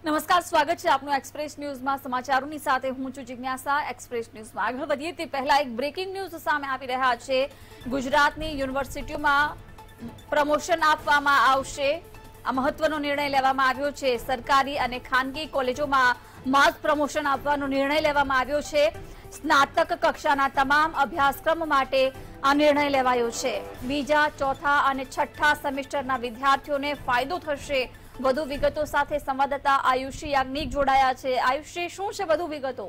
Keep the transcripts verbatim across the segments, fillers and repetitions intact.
નમસ્કાર, સ્વાગત છે આપનું એક્સપ્રેસ ન્યૂઝમાં। સમાચારોની સાથે હું છું જિજ્ઞાસા। એક્સપ્રેસ ન્યૂઝમાં આગળ વધીએ તે પહેલા એક બ્રેકિંગ ન્યૂઝ સામે આવી રહ્યા છે। ગુજરાતની યુનિવર્સિટીઓમાં પ્રમોશન આપવામાં આવશે। આ મહત્વનો નિર્ણય લેવામાં આવ્યો છે। સરકારી અને ખાનગી કોલેજોમાં માસ પ્રમોશન આપવાનો નિર્ણય લેવામાં આવ્યો છે। સ્નાતક કક્ષાના તમામ અભ્યાસક્રમ માટે આ નિર્ણય લેવાયો છે। બીજા, ચોથા અને છઠ્ઠા સેમેસ્ટરના વિદ્યાર્થીઓને ફાયદો થશે। વધુ વિગતો સાથે સંવાદદાતા આયુષી યાજ્ઞિક જોડાયા છે। આયુષી, શું છે વધુ વિગતો?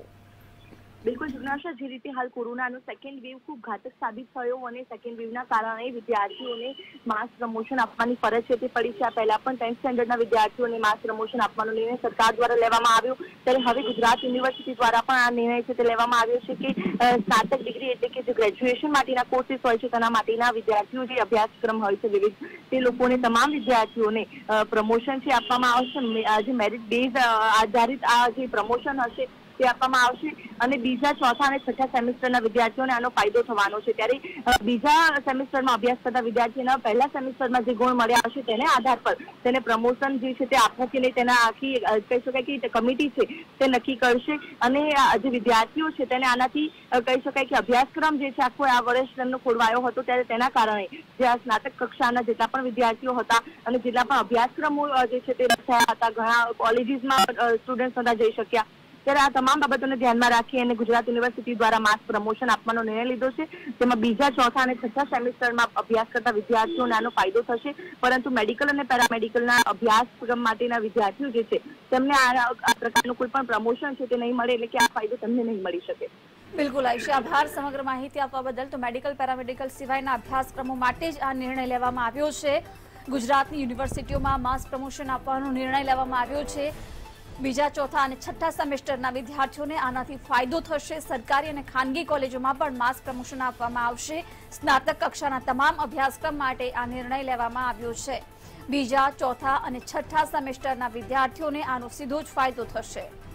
બિલકુલ જિજ્ઞાસા, જે રીતે હાલ કોરોનાનો સેકન્ડ વેવ ખૂબ ઘાતક સાબિત થયો અને સેકન્ડ વેવના કારણે વિદ્યાર્થીઓને માસ પ્રમોશન આપવાની ફરજ છે તે પડી છે। આ પહેલા પણ ટેન્થ સ્ટેન્ડર્ડના વિદ્યાર્થીઓને માસ પ્રમોશન આપવાનો નિર્ણય સરકાર દ્વારા લેવામાં આવ્યો, ત્યારે હવે ગુજરાત યુનિવર્સિટી દ્વારા પણ આ નિર્ણય છે તે લેવામાં આવ્યો છે કે સ્નાતક ડિગ્રી એટલે કે જે ગ્રેજ્યુએશન માટેના કોર્સીસ હોય છે તેના માટેના વિદ્યાર્થીઓ જે અભ્યાસક્રમ હોય છે વિવિધ, તે લોકોને તમામ વિદ્યાર્થીઓને પ્રમોશન છે આપવામાં આવશે। જે મેરિટ બેઝ આધારિત આ જે પ્રમોશન હશે તે આપવામાં આવશે અને બીજા, ચોથા અને છઠ્ઠા સેમેસ્ટરના વિદ્યાર્થીઓને આનો ફાયદો થવાનો છે। ત્યારે બીજા સેમેસ્ટરમાં અભ્યાસ કરતા વિદ્યાર્થીઓના પહેલા સેમેસ્ટરમાં જે ગુણ મળ્યા હશે તેને આધાર પર તેને પ્રમોશન જે છે તે આપવું કે નહીં તેના આખી કહી શકાય કે કમિટી છે તે નક્કી કરશે અને જે વિદ્યાર્થીઓ છે તેને આનાથી કહી શકાય કે અભ્યાસક્રમ જે છે આખો આ વર્ષ તેમનો ખોરવાયો હતો, ત્યારે તેના કારણે જે આ સ્નાતક કક્ષાના જેટલા પણ વિદ્યાર્થીઓ હતા અને જેટલા પણ અભ્યાસક્રમો જે છે તે થયા હતા, ઘણા કોલેજીસમાં સ્ટુડન્ટ નતા જઈ શક્યા, ત્યારે આ તમામ બાબતોને ધ્યાનમાં રાખી અને ગુજરાત યુનિવર્સિટી દ્વારા માસ પ્રમોશન આપવાનો નિર્ણય લીધો છે। જેમાં બીજા, ચોથા અને છઠ્ઠા સેમેસ્ટરમાં અભ્યાસ કરતા વિદ્યાર્થીઓને આનો ફાયદો થશે, પરંતુ મેડિકલ અને પેરામેડિકલના અભ્યાસક્રમ માટેના વિદ્યાર્થીઓ જે છે તેમને આ પ્રકારનું કોઈ પણ પ્રમોશન છે તે નહીં મળે, એટલે કે આ ફાયદો તેમને નહીં મળી શકે। બિલકુલ આયુષી, આભાર સમગ્ર માહિતી આપવા બદલ। તો મેડિકલ પેરામેડિકલ સિવાયના અભ્યાસક્રમો માટે જ આ નિર્ણય લેવામાં આવ્યો છે। ગુજરાતની યુનિવર્સિટીઓમાં માસ પ્રમોશન આપવાનો નિર્ણય લેવામાં આવ્યો છે। બીજા, ચોથા અને છઠ્ઠા સેમેસ્ટરના વિદ્યાર્થીઓને આનાથી ફાયદો થશે। સરકારી અને ખાનગી કોલેજોમાં પણ માસ પ્રમોશન આપવામાં આવશે। સ્નાતક કક્ષાના તમામ અભ્યાસક્રમ માટે આ નિર્ણય લેવામાં આવ્યો છે। બીજા, ચોથા અને છઠ્ઠા સેમેસ્ટરના વિદ્યાર્થીઓને આનો સીધો જ ફાયદો થશે।